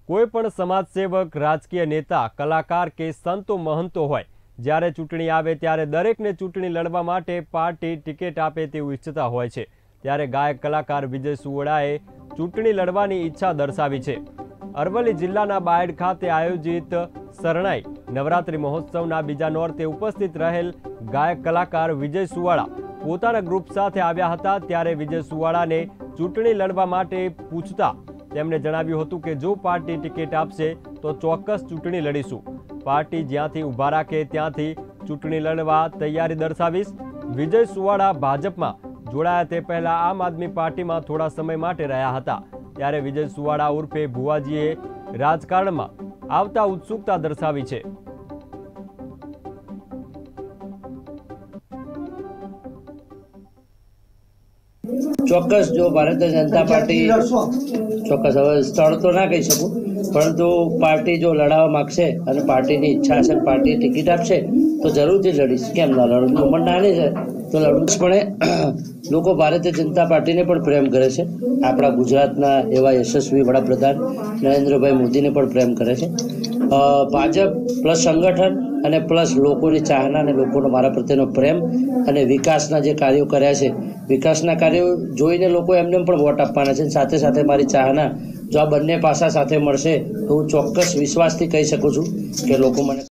कोईपण समाजसेवक, राजकीय नेता, कलाकार के संतो महंतो होय ज्यारे चूंटणी आवे त्यारे दरेकने चूंटणी लड़वा माटे पार्टी टिकेट आपे तेवुं इच्छता होय छे। त्यारे गायक कलाकार विजय सुवड़ाए चूंटणी लड़वानी इच्छा दर्शावी छे। अरवली जिल्लाना बायड खाते आयोजित शरणाई नवरात्रि महोत्सवना बीजा नोरते उपस्थित रहेल गायक कलाकार विजय सुवाड़ा पोताना ग्रुप साथे आव्या हता। त्यारे विजय सुवाड़ाने चूंटणी लड़वा माटे पूछता તેમણે જણાવ્યું હતું કે જો પાર્ટી ટિકિટ આપશે તો ચોક્કસ ચૂંટણી લડીશું। પાર્ટી જ્યાંથી ઊભા રાખે ત્યાંથી ચૂંટણી લડવા તૈયારી દર્શાવીશ। વિજય સુવાડા ભાજપમાં જોડાયા તે પહેલા આમ આદમી પાર્ટીમાં થોડા સમય માટે રહ્યા હતા। ત્યારે વિજય સુવાડા ઉર્ફે ભુવાજીએ રાજકારણમાં આવતા ઉત્સુકતા દર્શાવી છે। ચોક્કસ जो भारतीय जनता पार्टी ચોક્કસ હવે સ્થળ તો ના કહી શકું, પરંતુ પાર્ટી જો લડાવવા માંગશે અને પાર્ટીની ઈચ્છા હશે, પાર્ટી ટિકિટ આપશે તો જરૂરથી લડીશ। કેમ ના લડું? ઉંમર નાની છે તો લડવું જ પડે। લોકો ભારતીય જનતા પાર્ટીને પણ પ્રેમ કરે છે। આપણા ગુજરાતના એવા યશસ્વી વડાપ્રધાન નરેન્દ્રભાઈ મોદીને પણ પ્રેમ કરે છે। ભાજપ પ્લસ સંગઠન અને પ્લસ લોકોની ચાહના અને લોકોનો મારા પ્રત્યેનો પ્રેમ અને વિકાસના જે કાર્યો કર્યા છે, વિકાસના કાર્યો જોઈને લોકો એમને પણ વોટ આપવાના છે। સાથે સાથે મારી ચાહના જો આ બંને પાસા સાથે મળશે તો હું ચોક્કસ વિશ્વાસથી કહી શકું છું કે લોકો મને